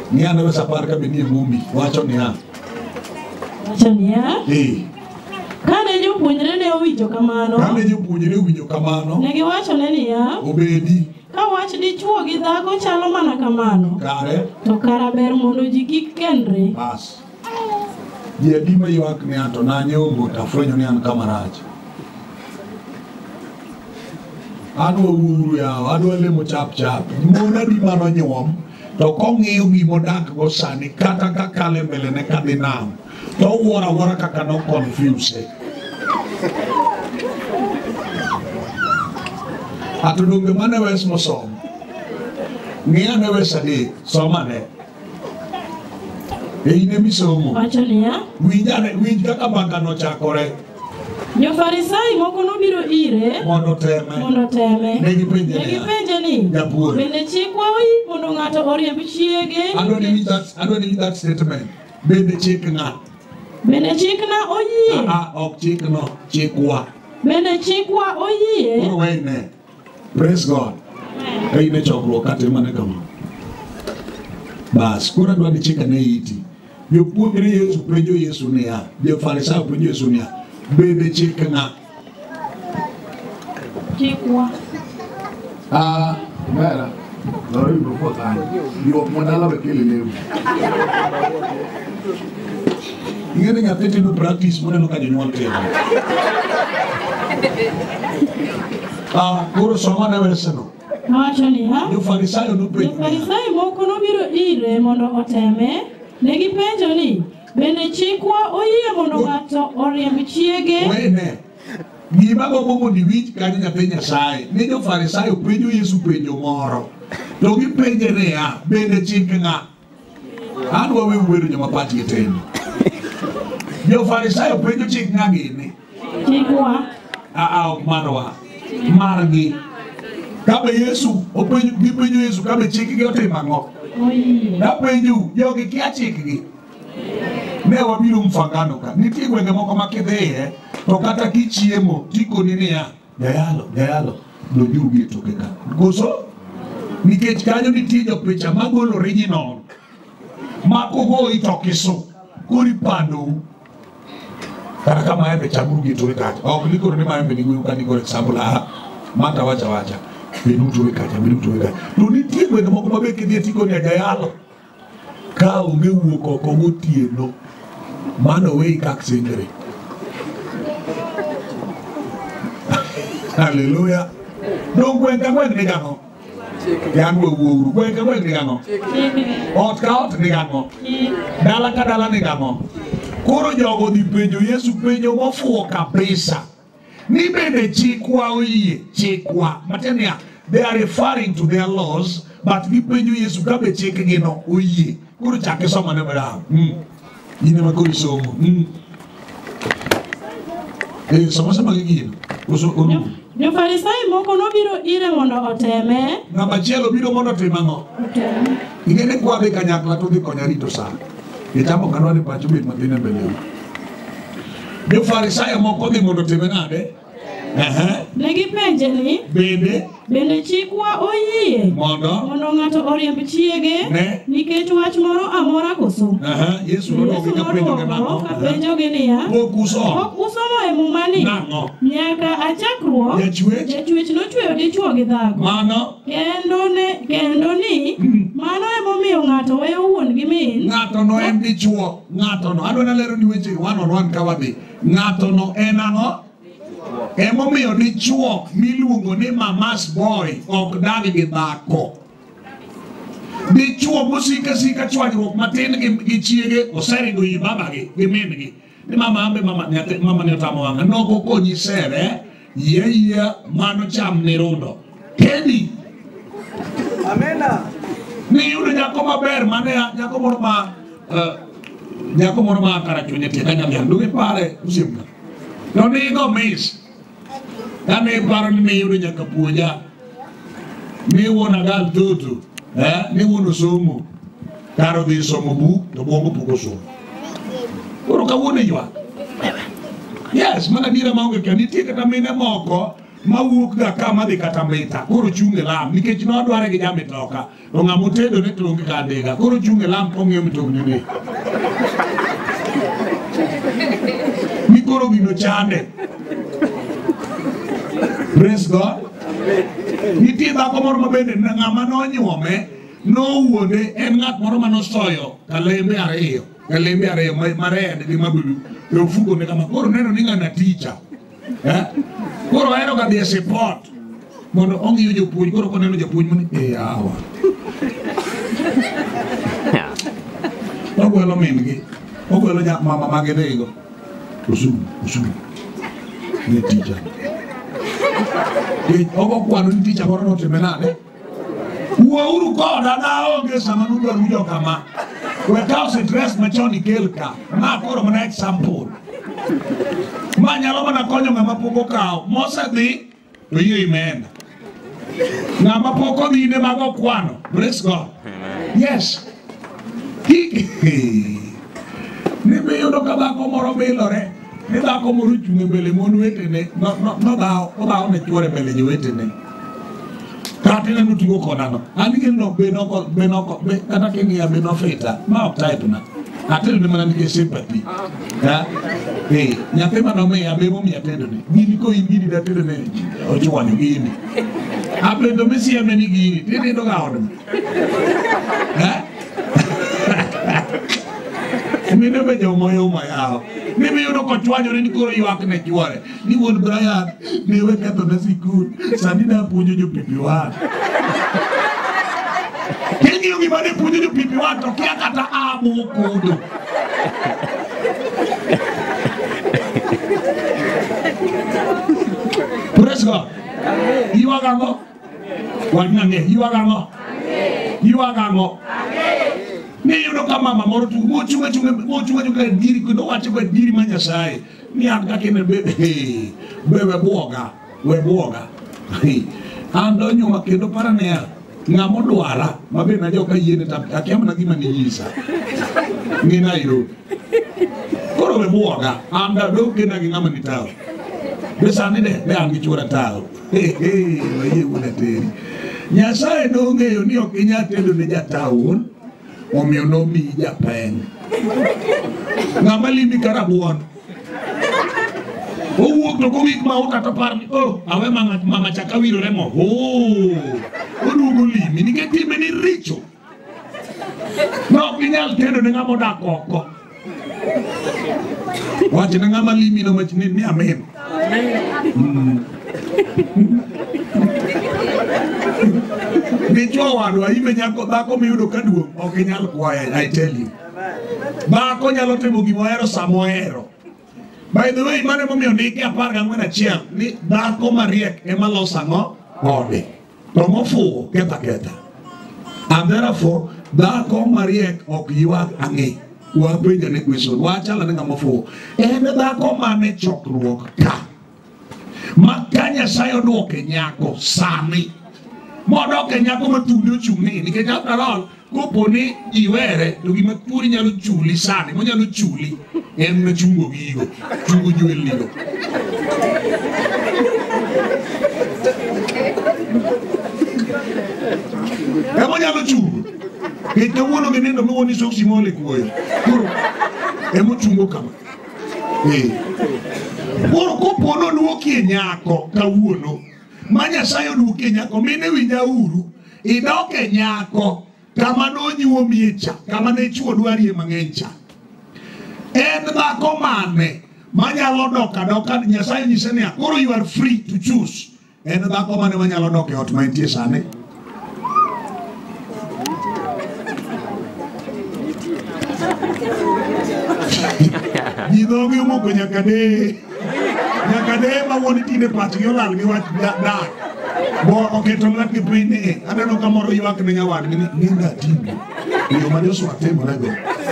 Ng'ia ne wesa par ka benie mumbi wacho niya. Wacho niya? Kane jopuonjre ne owinjo kamano. Kane jopuonjre owinjo kamano. Ne giwachone niya. Obedi. Ka wach dichuo gi dhako chalo mana kamano. Kare. To kara ber mondo ji kik kendre. Bas. Ji adi ma ywak ni to nanyiewo got afwenyo ni an kama rach. Adwa uru yawa, adwa lemo chap chap. Mon adi mano nyuom. To kong'iyo gimodak go sani kata kakale mbele ne kadhi nam. To wuora kaka no confuse. Ato donge mane wes mosom. Ng'ia ne wes adi somane. Ine misomo. Wacho niya. Winj kaka mbaka nochakore. Jo-Farisai moko nobiro ire mondo teme. Ne gipenje ni. Japuonj. Bende chikwa oyi mondo ng'ato oriemb chiege. Adwa ni that statement. Bende chik ng'a? Bende chikna oyie. Ok chikno, chikwa. Bende chikwa oyie. Koro weyne. Praise God. Eyine chokruok katimane kama. Bas, koro adwa ni chika ne iti. Jopuonjre Yesu penjo Yesu niya. Jo-Farisai penjo Yesu niya. Bende chik ng'a? Chikwa. Mera. Loro yudo potang. Yuok mondala bekele lewu. Ing'e ni nyathi timo practice moneno ka jonyuol timo. Koro somane weseno. Wacho niya. Jo-Farisai nopenjo. Jo-Farisai moko nobiro ire mondo oteme. Ne gipenjo ni. Bende chikwa oyie mondo ng'ato oriemb chiege. Wene. Gima gombo mondo iwinj kanyo nyathi Nyasaye. Ni Jo-Farisai openjo Yesu penjo moro. To gipenje niya, bende chik ng'a? Adwa we wero joma pachgi tin. Jo-Farisai openjo chik ng'a gini? Chikwa. Ok marwa. Margi. Kabe Yesu gipenjo Yesu kabe chikgi otimo ang'o? Oyie. Napenju jogi kia chikgi. Ne wabiro Mfangano ka. Nitie gwenge moko ma kidhiye to kata kichiemo tikoni niya, jayalo dojugi e toke ka. Koso nikech kanyo nitie jopicha magolo original makogoyi to kisu kori pandou kata ka maembe chamuru gi toke kacha. Ok nikoro ni maembe ni gweyo ka nikoro example mata wacha bedu toke kacha. To nitie gwenge moko mabe kidhiye tikoni jayalo ka onge wuok oko gotieno mano wei kak singre. Hallelujah. Dong gweng ni gang'o? Yan wuouru. Gweng ni gang'o? Ot ka ot ni gang'o? Dala ka dala ni gang'o? Koro jogo dhi penjo Yesu penjo mofuo kabisa. Ni bende chikwa oyie? Chikwa. Matiende ya, they are referring to their laws, but gipenjo Yesu kabe chikgi no oyie. Koro chake soma ne madam. Ine ma koro somo. Sama gigino. Jo-Farisai moko nobiro ire mondo oteme. Ng'ama chielo biro mondo otim ang'o? Oteme. Ing'e ni kwa dhi kanyakla to dhi konya rito sa. Ichamo kanwa ni pacho bet matin e mbele. Jo-Farisai moko dhi mondo otime nade? Ne gipenje ni. Bende chikwa oyie mondo ng'ato oriemb chiege nikech wach moro amora koso. Yesu nodwoke kapenjogi niya, ok usomo e mumani nyaka achakruok jachwech nochweyo dichuo gi dhako kendo ni mano emomiyo ng'ato weyo wuon gi min. Ng'ato no en dichuo. Ng'ato no adwa nalero ni weche one on one ka wadhi. Ng'ato no en ang'o? Emomiyo dichuo miluongo ni mamas boy ok dag gi dhako. Dichuo mosika chwanyruok matin gi chiege oseringo i babagi gi mingi. Ni mama ne otamo wang'a nogo konyi sere yeyia mano cham ni rundo. Kendi. Amena. Ni yudo nyako maber mane nyako moro ma karachuonye tie kanyalian duge pare usimna. No nigo miss. Kane paro ni yudo nyaka puonja. Ni wona gal tutu. Ni wono somo. Karo dhi somo buk to bongo puko somo. Koro kawuono ywak. Yes, mana dira maonge ka nitie kata mine moko mawuok ga kama dhi kata Mbita koro chunge lam nikech nodware gi jamitoka to ng'amo tedo ne tonge ka adega koro chunge lam kong'iyo mitokni ne ni koro gino chande. Praise God. Nitie dhako moro mabende ng'ama nonyuome nowuonde en ng'at moro manosoyo kalembe ariyo mared gi mabulu e ofuko ne kama koro neno ni ng'ana ticha koro ahero ga dhi e support mondo ong'iyo jopuonj koro koneno japuonj mani yawa ogwelo min gi ogwelo mama mage dhego osuru ne ticha ogo kwano ni ticha moro notime nade wuouru koda naonge sama nudwaro ujo kama we kawo stress machon ikel ka ma koro mana example ma nyalo mana konyo ng'ama pok okawo mosedhi to yie imenda ng'ama pok odhi ne mago kwano. Praise God. Yes ne be yudo ka dhako moro bilore ni dhako moro chung' e mbele mon wetene nodhawo ne chuore mbele jowetene kati neno tigo konano anigeno be kata king'iya be nofita ma ok type na atendo ne mana nikech sympathy nyathi manomiya be momiya tendo ne gini ko in gini da tendo ne ochwanyo gini abendo misieme ni gini tinindo ga odma mine be jomoyuma yawo ni miyudo kochwanyore ni koro ywak ne chuore ni wuon Brian ne we ketho na sikul sani da puonjo jopipi wan king'iyo gima ne puonjo jopipi wan to kia kata amo kudo Praise God. Ywak ang'o? Wach nang'e ywak ang'o? Ywak ang'o? Ni yudo ka mama moro tu mochunga diri kendo wacho ga diri ma Nyasaye ni an ka kene be we buoga an do nyuma kendo parane ng'amo dwara mabe na joka yiene ta akiam na gima ni nyisa ngina iro koro we buoga an do kena gi ng'ama ni tawo be sani de be an gi chura tawo waye wona teri Nyasaye no ng'eyo ni ok inya tedo ne jatawon omiyo nomiyi japeng ng'ama limi karabuon owuok to kowik ma okata par ni awe mama chaka wirore mo oduogo limi nikech time ni richo ma ok inyal tedo ne ng'ama odak oko wach ne ng'ama limi no mach ni amen Dichwo wadwa ime nyako dhako miyudo ka duong' ok inyal kwaye. I tell you dhako nyalo timo gimohero samohero. By the way mane momiyo ndiki 14 ni dhako mariek ema loso ang'o ode to mofuwo ketha and therefore dhako mariek ok ywak ang'e wapenjo ne question wachala ne ng'ama ofuwo en dhako mane chokruok ka ma ka Nyasaye odwoke nyako sani modoke nyako mathude ochung'ni nikech after all kopo ni iwere to gima thuori nyalo chuli sani monyalo chuli en na chungo gigo chungo jwelnigo emonyalo chungo kech kawuono ginindo miwoni soksi mole kuoyo koro emochungo kama koro kopo nodwokie nyako kawuono ma Nyasaye odwokie nyako mine winjauru idoke nyako kama nonyuomie cha kama ne chuo dwarie mang'eny cha en dhako mane manyalo dok adoka Nyasaye nyise niya koro you are free to choose en dhako mane manyalo dok e ot ma entie sani jidhogi omoko nyaka de ma wuon tinde pachgi olal gi wach dak bo oketo ng'atgi piny ni aneno ka moro ywak ne nyawadgi ni ng'enda timo yo ma Joshua timorego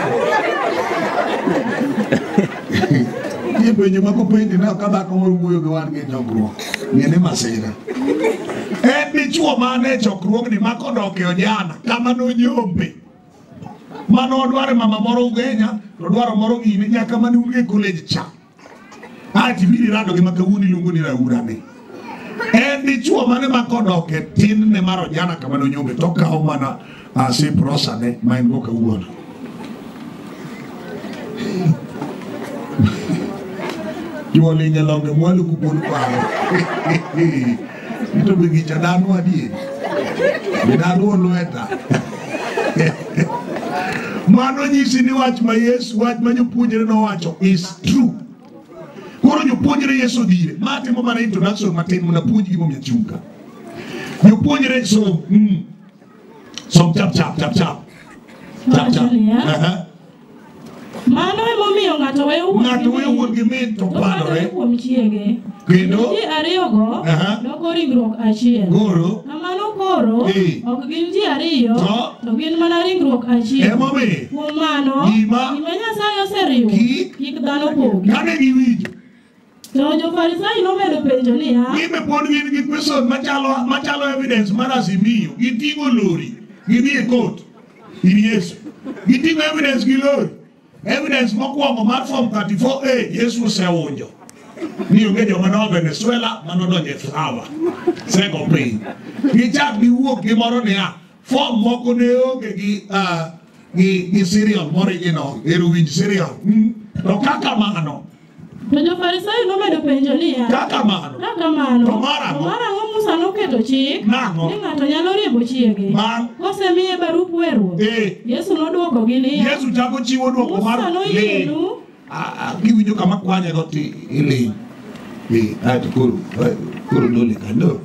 nie penjo ma kopenji ne ka dhako moro wuoyo gi wadgi e chokruok ng'ene masira en dichuo mane e chokruogni ma kodok e ojana kama nonyombe manodware mama moro Ugenya to dwaro moro gini nyaka mane unge college cha ati biri rado gi makawuni lungo ni raurane En dichuo mane makodoke tin ne maro jana kama no nyombe to kawo mana ase prosa ne ma en go kawuono. Juoli nyalonge mwalu kubun kwano. Ito bigi chadanu adie. Bidanu lueta. Mano nyisi ni wach ma Yesu, wach ma jopuonjre no wacho is true. Koro jopuonjre Yesu dire. Mati mo mana introduction matin muna puonji gimo mnyachunga. Jopuonjre so chap. Mano emomiyo ng'ato weyo wuon gi min to padore kuom chiege. Kendo ji ariyogo loko ringruok achiel. Kamano koro ok gin ji ariyo to gin mana ringruok achiel. Kuom mano gima Nyasaye oseriwo kik dhano pogi. Kane giwinjo to jo-Farisai nomedo penjo niya, gime pod gin gi question machalo evidence mar Azimio. Giting'o lori gidhi e court ir Yesu. Giting'o evidence gi lori. Evidence mokwongo mar form 34A Yesu oseunjo ni onge joma no Venezuela manodonje flower seko piny. Gichak giwuok gimoro niya form moko ne onge gi serial original winj serial to kaka mano to jo-Farisai nomedo penjo niya, kaka mano to marang'o Musa noketo chik ni ng'ato nyalo riembo chiege kosemiye barup weruok? Yesu nodwokogi niya, Yesu chako chiwo dwoko mar Musa noyienu. Giwinjo kama kwanye go ti ilin ato koro dole kando.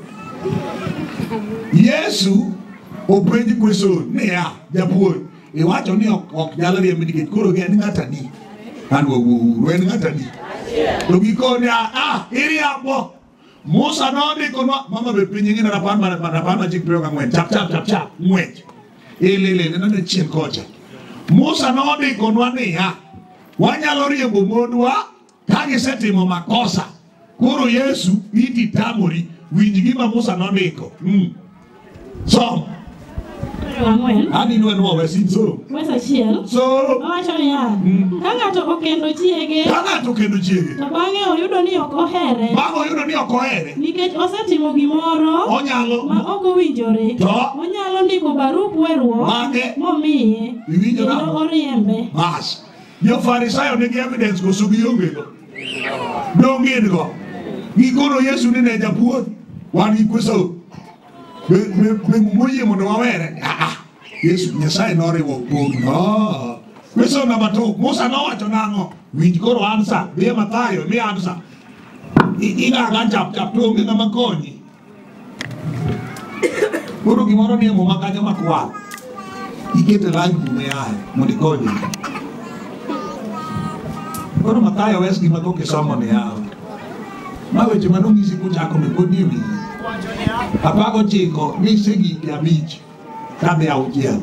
Yesu openji question niya, japuonj iwacho ni ok nyalo riembo nikech koro en ng'atani an wawuoru en ng'atani to gikone iriambo. Musa nondikonwa mama be piny ng'ina rapar ma chik 24 chap ng'wech ilile nene chien kocha. Musa nondikonwa niya wanyalo riembo mondwa ka gisetimo makosa. Koro Yesu iti tamori winj gima Musa nondiko. Som ani nuenwa wesin so owacho niya, ka ng'ato okendo chiege to bang'e oyudo ni ok ohere nikech osetimo gimoro ma ok owinjore, onyalo ndiko barup weruok momiye kendo oriembe. Jo-Farisayo nigi evidence koso gionge go dongin go gikono Yesu ni ne japuonj wan gi kweso moyie mondo wawere. Yesu Nyasaye noriwo pong kweso namba 2 Musa nowacho nang'o? Winj koro ansa biye Mathayo mi ansa igaga chap to onge ng'ama konyi. Koro gimoro ni mo makanyo makwar ikete live kume yae mondo ikonyi. Koro Mathayo wes gima koke somo ni yawa ma weche manong'isi kuchako me pod ni wiyi 19 ni segik 5 kadhi 6.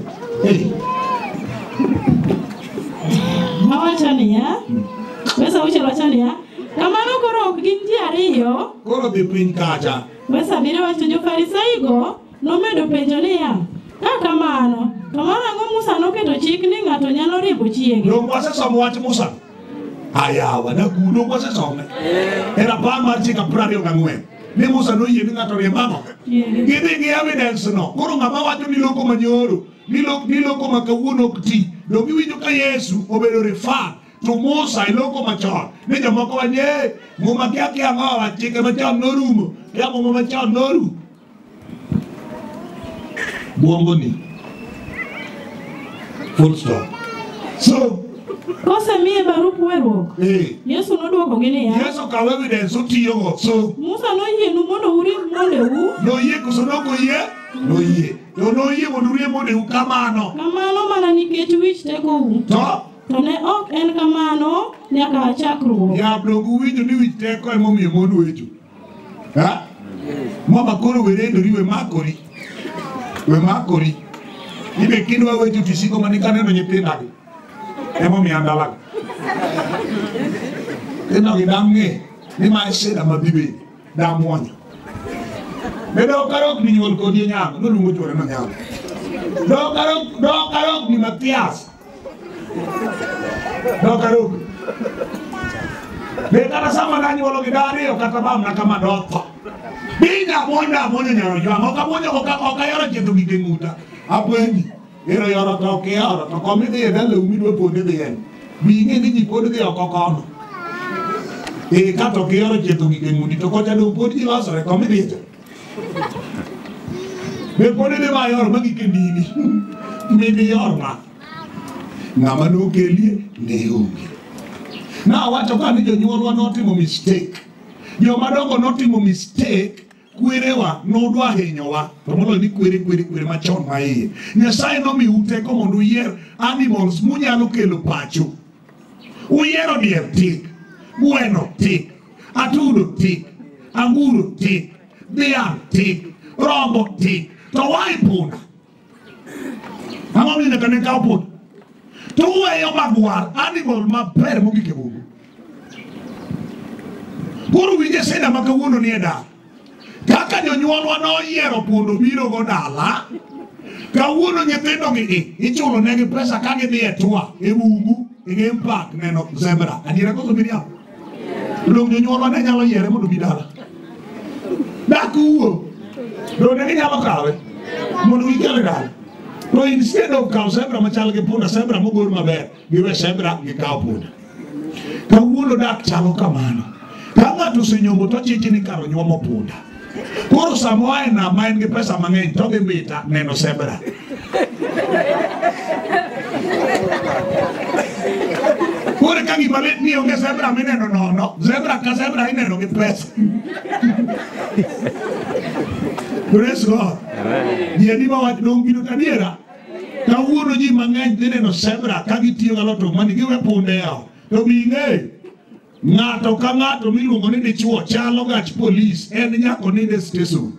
Mawacho niya wesa uche wacho niya kamano koro ok gin ji ariyo. Koro dhi piny kacha wesa biro wacho jo-Farisai go nomedo penjo niya ka kamano to marang'o Musa noketo chik ni ng'ato nyalo riembo chiege? Dong wasesomo wach Musa ayawa nakuno wasesome e rapar mar chik 24 ni Musa noyie ni ng'ato riembo ang'o? Gidhi gi evidence no. Koro ng'ama wacho ni loko manyoro ni loko ma kawuono ok ti dong iwinjo ka Yesu obedo refer to Musa iloko machon ni jomoko wanye muma kia ng'owa chike machon norumo kia muma machon noru buongo ni full stop. So kosemiye barup weruok Yesu nodwokogi niya, Yesu kawo evidence otiyogo. So Musa noyienu mondo uriemb mondeu? Noyie koso nokoyie? Noyie. To noyie mondo uriemb mondeu kamano mana nikech wich tekou. To ne ok en kamano nyaka chakruok. Yablogu winjo ni wich teko emomiyo mon wecho. Mama koro werendori we makori ibe kindwa wecho tisiko manikaneno nyithindagi emomiyo andalaga inogi damng'e ni ma shida mabibe damwonyo bedo karok ni nyuol kodi nyango noluongo chwore no nyango do karok ni Mathias do karok be kata sama nanyuolo gi dariyo kata bam na kama dotho Bina monda nyaro jwang oka yoro cheto gige nguta apwenyi ero yoro to ke yoro to komi dhi dala umi dwe ponde dhi en binge ni ji ponde dhi oko kono ka to ke yoro cheto gige nguti to kocha do ponde ji losore komi dhi to be ponde dhi ma yoro magi ke nini mini yoro ma ng'ama nokelie ne onge na wacho ka ni jonyuolwa notimo mistake jomadongo notimo mistake kwerewa nodwa hinyowa to molo ni kwere machon ma iye Nyasaye nomiu teko mondo uyier animals munyalo kelo pacho uyiero dier tik gweno tik atudo tik anguro tik dhiang' tik rombo tik to wai punda ang'o mine kane kaw punda to uweyo magwar animal maber mogik e bungu koro winje sida ma kawuono ni e dala kaka jonyuolwa noyiero pundo biro go dala kawuono nyithindo gi ichulo negi pesa ka gidhi e tour e bungu e game park neno zebra adiera koso miriam dong jonyuolwa ne nyalo yiere mondo bi dala dak uwo dong ne ginyalo kawe mondo gikele dala to instead of kaw zebra machal gi punda zebra mogor maber giwe zebra gi kaw punda kawuono dak chalo kamano ka ng'ato osenyombo to chichi ni karo nyuomo punda koro samoa e nam ma en gi pesa mang'eny to gi mita neno zebra koro ka gima lit ni onge zebra mineno nono zebra ka zebra ineno gi pesa praise God dieni ma wach dong gino tadiera kawuono ji mang'eny dhi neno zebra ka gitiyo galotong mani giwe punde yao to bing'e ng'ato ka ng'ato miluongo ni dichuo chalo gach polis en nyako ninde station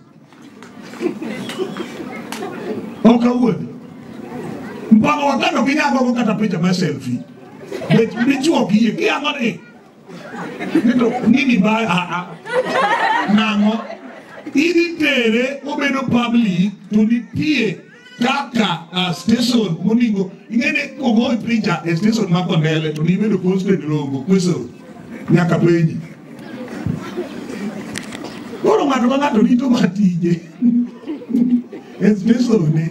ok awuoth mpaka wakano kinyagogo kata picha ma selfie dichuo kiye kiyango ni nini ba nang'o idhi tere obedo public to nitie kaka station moningo ing'ene kogoyi picha e station ma Kondele to nibedo posted Rongo kweso nyaka penji koro ng'ato ka ng'ato rito matije espesone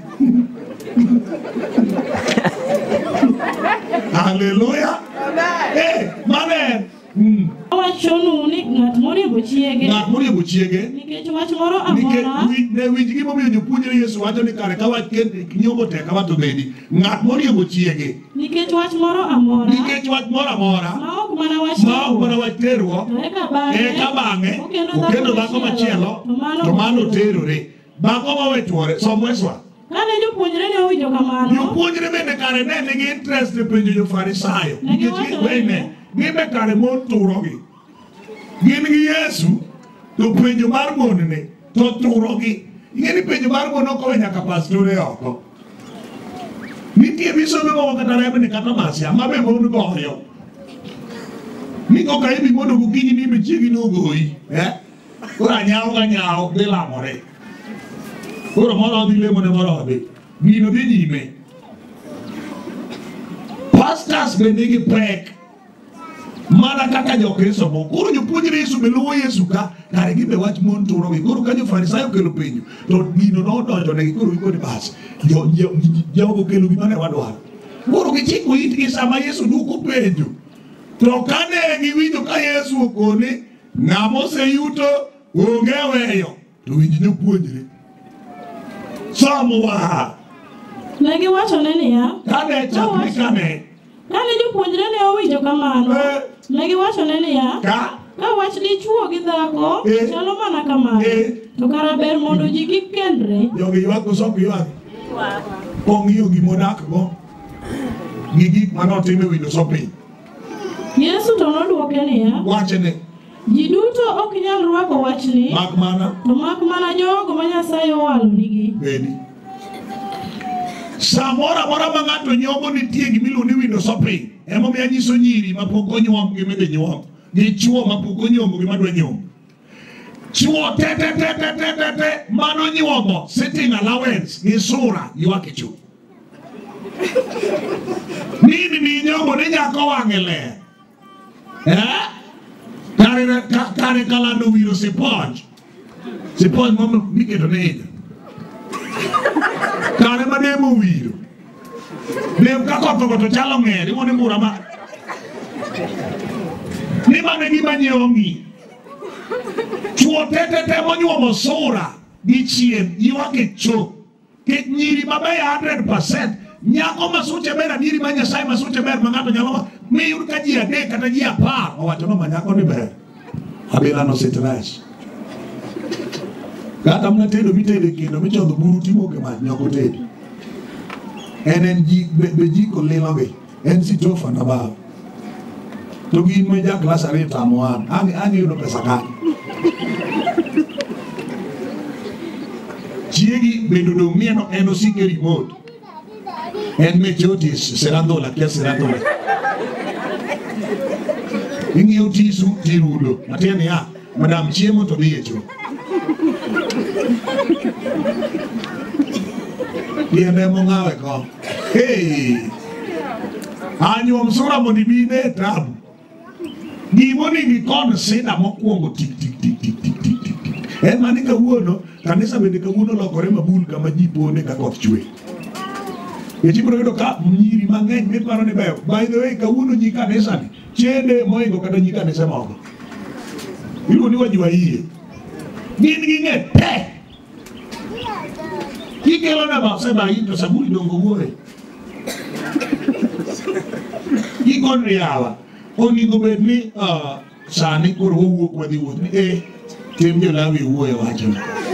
haleluya maber awachonu ni ng'at moriembo chiege nikech wach moro amora ne winj gimomiyo jopuonjre Yesu wacho ni kare ka wach nyombo tek ka wato bedi ng'at moriembo chiege nikech wach moro amora ma ok mana wach terruok eka bang'e okendo dhako machielo to mano terore dhako mawe chuore somweswa kane jopuonjre ne owinjo kamano jopuonjre bende kare ne nigi interest e penjo jo-Farisayo nikech wene gibe kare mon turogi gin gi Yesu to penjo mar mon ne to turogi ing'eni penjo mar mon okowe nyaka pastore oko nitie bisobe moko kata rebni kata masia ma be mon goyo ni koka ibi mondo gokinyi ni be chiegi nogoyi koro anyawo ga nyawo dhi lamore koro moro dhi lemone moro odhi gino dhi nyime pastors be nigi pek mana kaka jo-Kristo moko koro jopuonjre Yesu be luwo Yesu ka kare gibe wach mon turogi koro ka jo-Farisayo kelo penjo to gino nodonjo negi koro gikoni bas jogo kelo gima ne wadwaro koro gichiko itgi sama Yesu duoko penjo to kane giwinjo ka Yesu okone ng'ama oseyuto onge weyo to winj jopuonjre somowa ne giwachone niya kane jopuonjre ne owinjo kamano ne giwachone niya ka wach dichuo gi dhako chalo mana kamano to kara ber mondo ji kik kendre jogi ywak osok ywak ong'iyo gimodak go gi gik manotime winjo sopiny Yesu to nodwoke niya wachne ji duto ok nyal rwako wachni mak mana jogo ma Nyasaye owalo nigi bedi samora mora ma ng'ato nyombo nitie gimiluongo ni winjo sopiny emomiyo anyiso nyiri mapok onyuom gi midhi nyuom gi chuo mapok onyuomo gi madwa nyuom chuo te mano nyuomo sitting allowance gi sura ywak e chuo nini ni nyombo ni nyako wang'e ler kare kalando wiro siponj Sipon momo miketo ne kare mademo wiro dem kakotho to chalo ng'eri mone mura ma ni mane gima nyongi chuo tete monyuomo sura gi chien ywake cho ke nyiri mabeyo 100% nyako masuche ber nyiri ma Nyasaye masuche ber ma ng'ato nyalo miyud ka ji 3 kata ji 10 owacho no manyako ni ber abila no sitrach kata mna tedo mitede kendo michodho buru timoke ma nyoko tedo en be jiko lilogi en sitofa na bao to gin me ja klas 2 tamuan ang yudo pesa kani chiegi bendo dong mieno en osike remote en me chotis serandola kia serandola ing'iyo tisu tirudo matieni ya madam chiemo to dhi e cho Diende mongawe ko. Hey. Anyuom sura mondi bine tabu. Gimoni ni kon sida mokwongo tik tik tik tik tik tik tik. En mani kawuono kanisa bende kawuono lokore mabul kama ji pone ka koth chwe. Echi bro yudo ka nyiri mang'eny miparo ni beyo. By the way kawuono nyi kanisa ni chende moingo kata nyi kanisa moko. Iluo ni wajua iye. Gin ging'e te. Kikelo na ba seba into saburi dongo wuore. Kikon riawa. Oningo bedni sani koro wuok wadhi wuoth ni tim jolawi wuoyo wacho.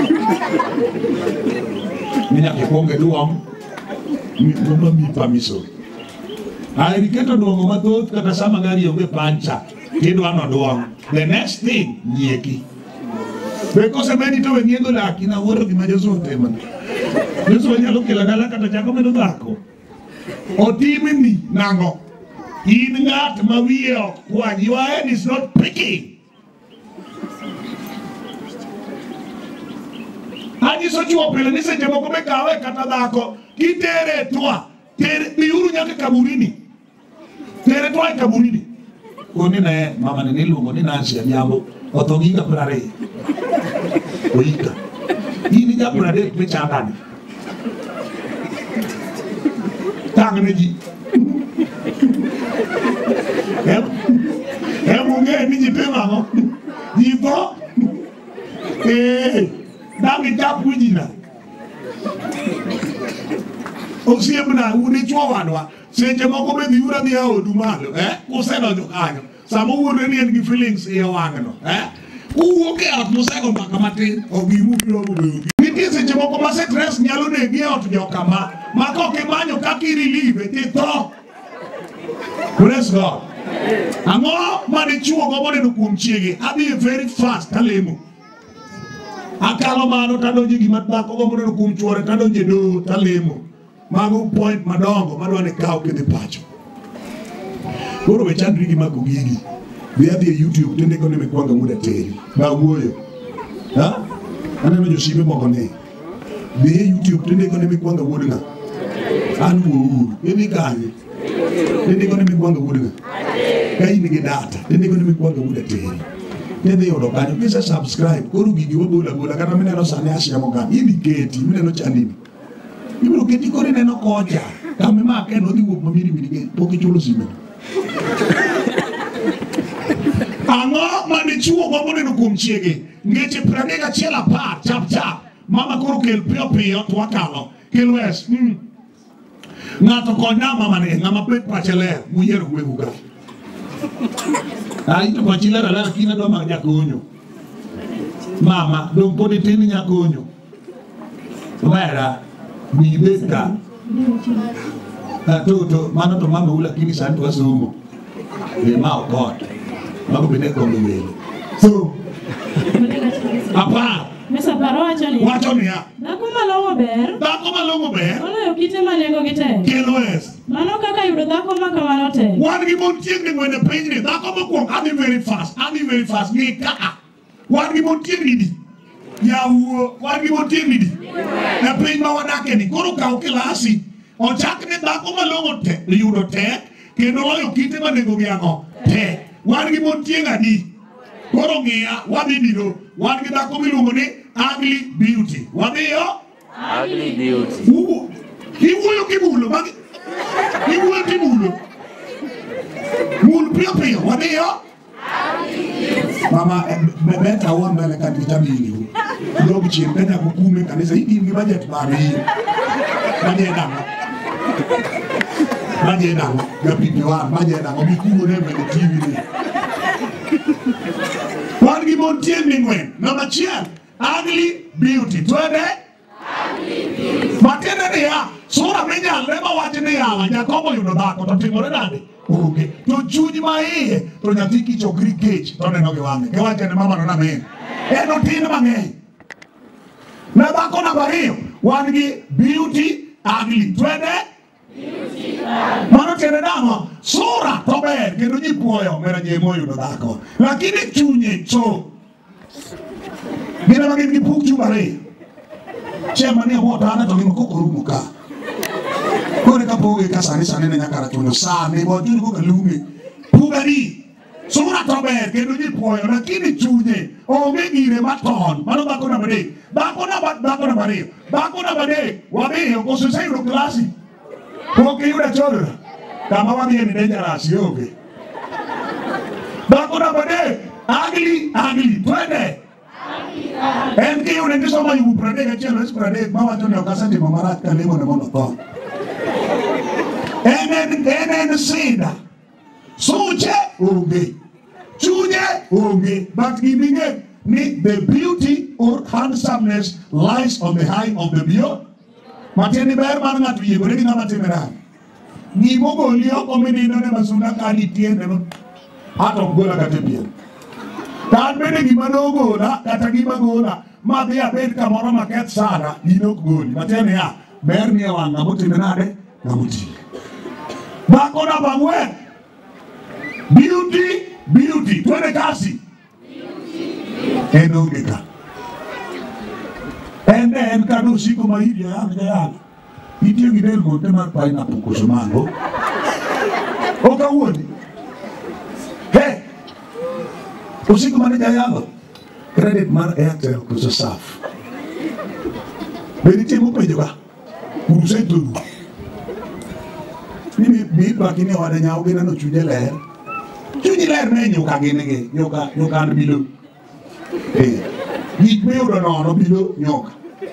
Ni nyaka ikwonge duong' mima mi pamiso. Ai riketo duongo mathoth kata sama gari onge pancha kidwa no duong'. The next thing nyieki. Because many to wengiendo laki na wuoro gima Yesu otimo. Yesu wanyalo kela dala kata chako medo dhako. Otimi ni nango. In ng'at ma wiye ok kwany. Your head is not picking. Anyiso chuo pile ni seche moko mekawe kata dhako kitere twa biuru nyaka kaburini. Tere twa e kaburini. Koni ne mama ne niluongo ni Nancy Adhiambo otho gi 20. Oika. Ini ja 30 mechandani. Tangne ji. Munge ni jipema ngo. Jipo. Dangi tapu jina. Osiemna uni chuo wanwa. Seche moko be dhiura dhi aodu malo. Kusedonjo kanyo. Samo wuore ni en gi feelings e wang'no. Uwuok e ot mosego mbaka matin. Ogiru biro bedo. Nitie seche moko ma stress nyalo negi e ot jokama. Ma kok imanyo kaka irelieve titho. Praise God. Ang'o mane chuo gombo neno kuom chiege? Adhi very fast talemo. Akalo mano tadonjo gima dhako gombo neno kuom chuore tadonjo do talemo. Mago point madongo madwa ni kaw kidhi pacho. Koro we chandri gi mako gigi. Dhi adhi e YouTube tinde kone mikwanga muda teri. Ba wuoyo. Ha? Aneno josibe moko ni. Dhi e YouTube tinde kone mikwanga wuod ng'a. An wuouru. Eni kanye. Tinde kone mikwanga wuod ng'a. Ka in gi data. Tinde kone mikwanga muda teri. Tinde yodo kanyo. Kisa subscribe. Koro gigi wabola bola. Kata mineno sani asiamo kan. Ini keti. Mineno chandini. Ibiro keti kore neno koja. Kame make no dhi wuok mamiri mirige. Poki chulo simeno. Ang'o mane chuo gombo neno kuom chiege? Ngeche 31 chap chap. Mama koro kel piyo piyo twakalo. Kel wes. Ng'ato konya mama ne ng'ama bet pache ler muyiero gwegu ka. Ai to pachi ler aler kina do mag jakonyo. Mama dong podi tin nyakonyo. Wera mi beta. To mano to mama ula kini santu wasomo. Ma God. Mago bende kongo welo. So apa Mesa paro wacho ni ya. Dhako malong'o ber. Dhako malong'o ber. Oloyo kite manengo gi tek. Kelo es. Mano kaka yudo dhako ma kamano tek. Wan gi mon tiegni ng'wene piny ni. Dhako mokwongo adhi very fast. Ng'i kaa. Wan gi mon tiegni di. Yawuo. Wan gi mon tiegni di. E piny ma wadake ni. Koro kaw kilasi. Ochak ni dhako malong'o tek. Yudo tek. Kendo loyo kite manengo gi ang'o. Tek. Wan gi mon tieng adi. Koro ng'iya wadhi biro. Wan gi dhako miluongo ni ugly beauty. Wadiyo? Ugly beauty. Iwuoyo kibulo. Iwuoyo kibulo. Mul piyo piyo. Wadiyo? Mama, beta huwa mbele kati vitamini. Ndogo chini, beta kukume kanisa. Hii ni budget bari hii. Baje dango. Gapipi wan, baje dango. Mikumu neme ni TV ni. Wangi montien mingwen. Number chiel. Ugly beauty. Twende? Ugly beauty. Matende ni ya. Sura menya lema wati ni ya. Jakobo yuno dhako. Totimore nani? Okay. To chuji maiye. To nyatiki chokri kech. To neno kiwange. Kewache ni mama nana meni. Eno tini mangei. Na dhako na bariyo. Wangi beauty. Ugly. Twende? Beauty. Mano tiene damo. Sura tober. Kendo jipuoyo. Mera jemo yuno dhako. Lakini chunye cho. Gina magin gipuk chubare. Chema ni wota ana to gima kokorumo ka. Kore ka poge ka sani na nyakara chuno sani bo juni ko kalungi. Pugari. Sura tober kendo jipuoyo lakini chunye onge gire maton. Mano bako na bade. Bako na bade. Wabe ko susai ro klasi. Ko ke yuda choro. Kama wabi ni dangerous yoge. Bako na bade. Ugly. Twende. En que yo ne soma yu prade chelo es prade mama to ne okasati mamarat kalemo ne mono to. En sida. Suche unge. Chunye unge. But giving ni the beauty or handsomeness lies on the high of the beard. Mateni ber man ngatu yego ni ngama timera. Ni mogo liyo komenino ne masuna kani tiende no. Ato gola katebia. Kan bende gima nogola kata gima gola ma dhi abed kamoro maketh sana inok goli matene ya ber ni wang' ng'amotime nade ng'amoti bako namba 4 beauty twende kasi en onge ka en kano osiko ma iri yan itiyo gi del monte mar pineapple koso mango okawuoni usiku mana jayalo credit mar Airtel kuso saf beri timo penjo ba kuruse tudu mi bakini wada nyaw gina no chunye ler ne nyoka gine ge nyoka an bilo gik me udo nono bilo nyoka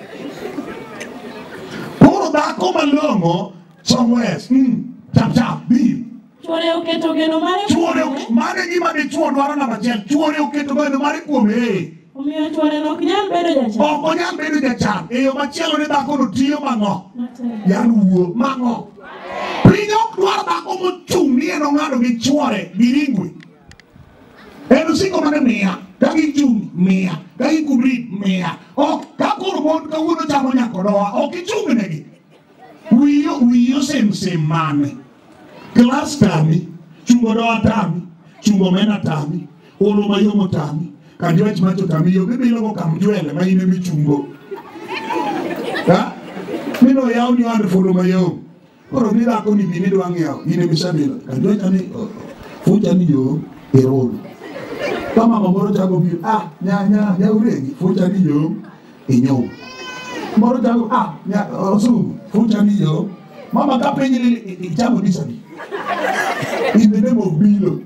koro dhako malongo somewhere chap bil chuore oketo geno mare mane gima di chuo dwaro namba achiel chuore oketo geno mare kuome omiyo chuore no ok nyal bedo jachan e yo machielo ni dhako no tiyo mang'o yan wuo mang'o piny ok dwar dhako mochung' ni en ong'ado gi chuore gi ringwe en osiko mane miya ka gichung' miya ka gikubri miya ok ka koro mon kawuono chamo nyakodowa ok ichung' negi wiyo sem mane Kelas tami, chungo doa tami, chungo mena tami, olo mayomo tami, kanjwech macho tami, yo bibi logo kamjwele, ma ine mi chungo. Ha? Mino yao ni wande folo mayomo. Koro ni lako ni bini doang yao, ine misabila. Kanjwech ani, fuja ni yo, erolo. Kama mamoro chago biyo, nya uregi, fuja ni yo, inyo. Moro chago, osu, fuja ni yo, mama kapenye li, chago nisabi. In the name of Bilo.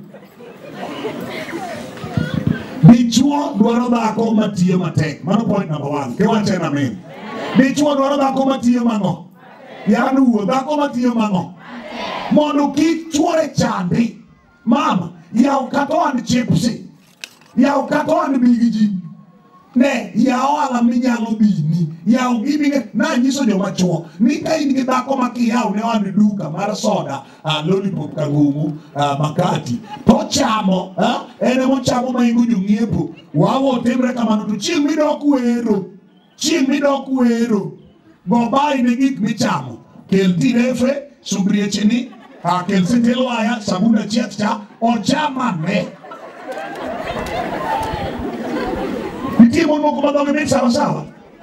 Dichuo dwaro dhako matiyo matek. Mano point number 1. Kewache na amen. Dichuo dwaro dhako matiyo mang'o. Yanu wuo dhako matiyo mang'o. Mondo kik chuore chandi. Mama, yaw katoan chipsi. Yaw katoan bigiji. Ne, yaw ala minyalo bini. Yaw gibinge na nyiso joma chuo. Ni ka in gi dhako makiyaw ne wan duka mar soda, lollipop kangumu, makati. To chamo, ene mo chamo maingo jong'iepo. Wawo timre kamano to chieng' midok wero. Gobai ne gik michamo. Kel tirefe, subriecheni, kel setelwaya, sabuna chietcha, ochamane. Nitie mon moko madhoge mit sawa.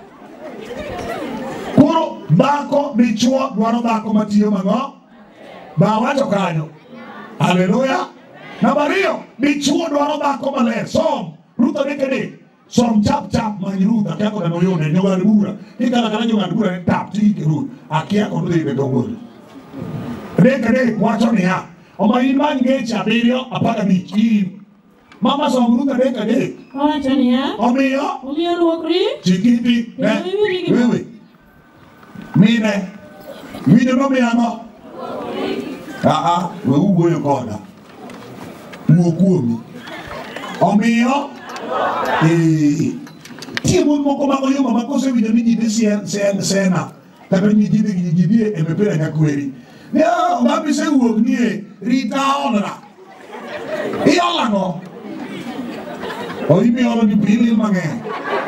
Koro dhako dichuo dwaro dhako matiyo mang'o? Ba wacho kanyo. Haleluya. Namba 2, dichuo dwaro dhako maler. Som, Ruth 3:3. som chap chap many Ruth akia koda noyone jong'ad bura ikala kala jong'ad bura ne tap tiki Ruth akia koda dhi bedo gol adek wacho niya oma in many geche 7 15 in mama som Ruth adek owacho niya omiyo luokri chikiti wewe mine winjo nomiyo ang'o we uwuoyo koda wuo kuomi omiyo tie mon moko mag oyuma ma kosewinjo ni ji dhi sena kata ji dhi e mipira nyakweri mapisewuok nie rita olna iolang'o imiolo ni pilil mang'eny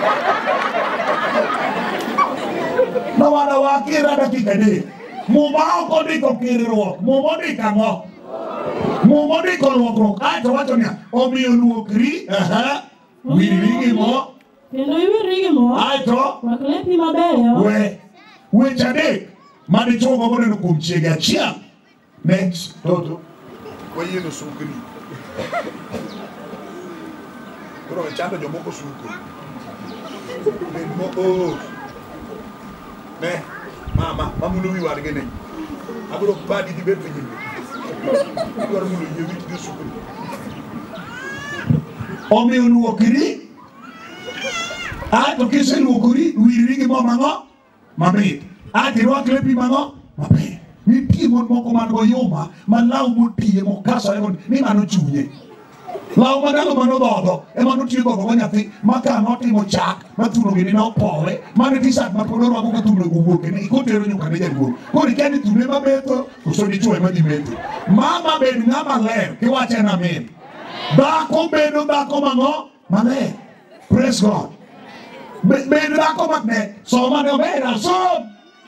nawada wakira dakika 3 muma ok ondiko kirruok muma ondiko ang'o muma ondiko luokruok aeto wacho niya omiyo luokri wirri gi mo kendo iwirri gi mo aeto rwak lepi mabeyo weche 3 madichuo gogo neno kuom chiege achiel. Next toto wayieno sukri koro chando jomoko sukri bed moko ne mama mamulo wi warge ne abro padi di bet nyimbe war mulo yewi di sukri omiyo luokri ato kise luokri wirri gi mo mang'o mabit ati rwak lepi mang'o maber. Nitie mon moko man goyuma ma law motiye mokasore ni mano chunye law madalo manodhodho ema notiyo gogo go nyathi maka notimo chak mathuno gini nopowe mane tisat mapod orwako ka thuno owuoke ne ikotero nyuka ne jaduong' koro ikia ni thune mabetho koso dichuo ema dhi metho. Mama bed ng'ama ler kiwache na amen. Dhako bedo dhako mang'o maler. Praise God. Bed dhako makne somane obera som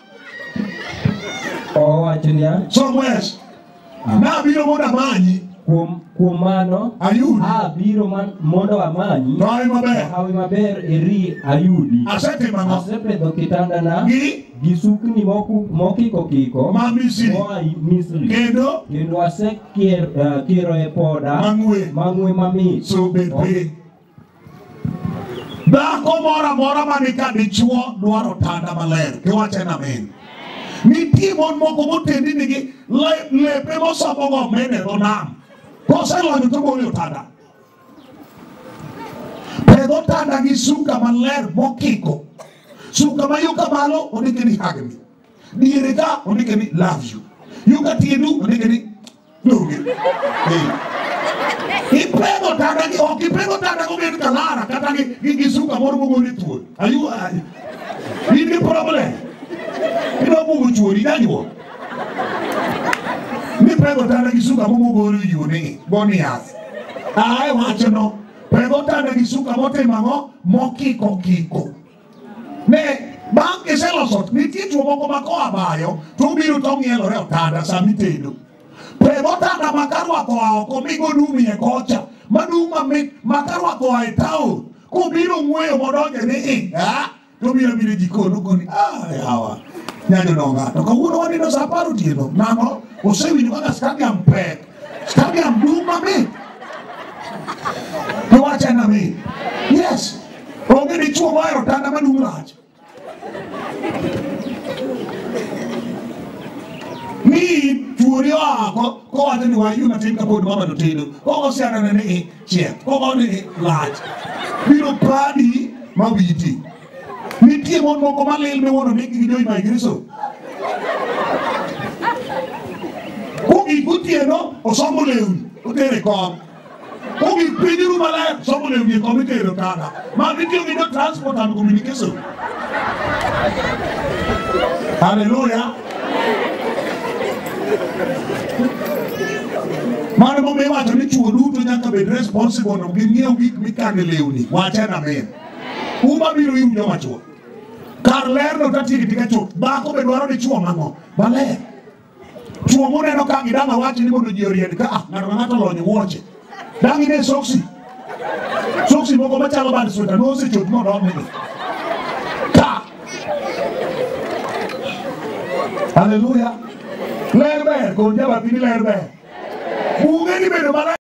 owacho niya somewhere nabiro mondo amanyi kuom mano ayudi abiro mondo amanyi hawi maber eri ayudi asepedho kitandana gi sukni mokiko ma Misri kendo asekiro e poda mang'we mamit. So bebe dhako moro amora mani ka dichuo dwaro tanda maler kiwache na amen. Nitie mon moko motendi nigi lepe mosomogo mene dho nam koselonyo to golo tanda pedho tanda gi suka maler mokiko suka ma yo kamalo ondike ni hug me diere ka ondike ni love you yuka tiendu ondike ni love you ipedho tanda gi ok ipedho tanda go gen kalara kata gi suka moro mogoli thuol ayu in gi problem ino bugu chuori danyuo ni pego tanda gi suka momogoro yuni bonias ae wacho no pego tanda gi suka motimang'o mokiko ne bang' kiseloso nitie chuo moko ma koa bayo to obiro to ng'ielore otanda sami tedo pego tanda makarwako oko migodumie kocha madum mamit makarwako e taon kubiro ng'weyo modonje ni to biro jikon okoni yawa nyanyo nonga to kawuono wanindo sa 10 otieno nang'o osewinjo kaka stadium pek stadium dum mamit kiwache na mi yes onge dichuo mohero tanda madum rach ni chuori oako kowacho ni wayu matin kapod mama to tedo kogo sianane ni chiek kogo ni lach biro padi mawiti. Nitie mon moko malil miwuono ni gi joyi maigriso kogik gotieno osombo lewni otere kom kogik piny ru maler sombo lewni e kom itero tanda ma gitiyo gi jo transport and communication. Hallelujah. Mano momiyo iwacho ni chuo duto nyaka bed responsible no ging'iew gik mikane lewni wache na amen. Uma biro iru joma chuo kar ler no tatigi tika chuo dhako be dwaro ni chuo mang'o maler chuo moneno ka gidang' awachi ni mondo ji oried ka ng'ato ka ng'ato olony wuoche dang' ine soksi moko machalo band sweta nosechot modonjni ka haleluya ler ber kon jabathi ni ler ber bunge ni bedo maler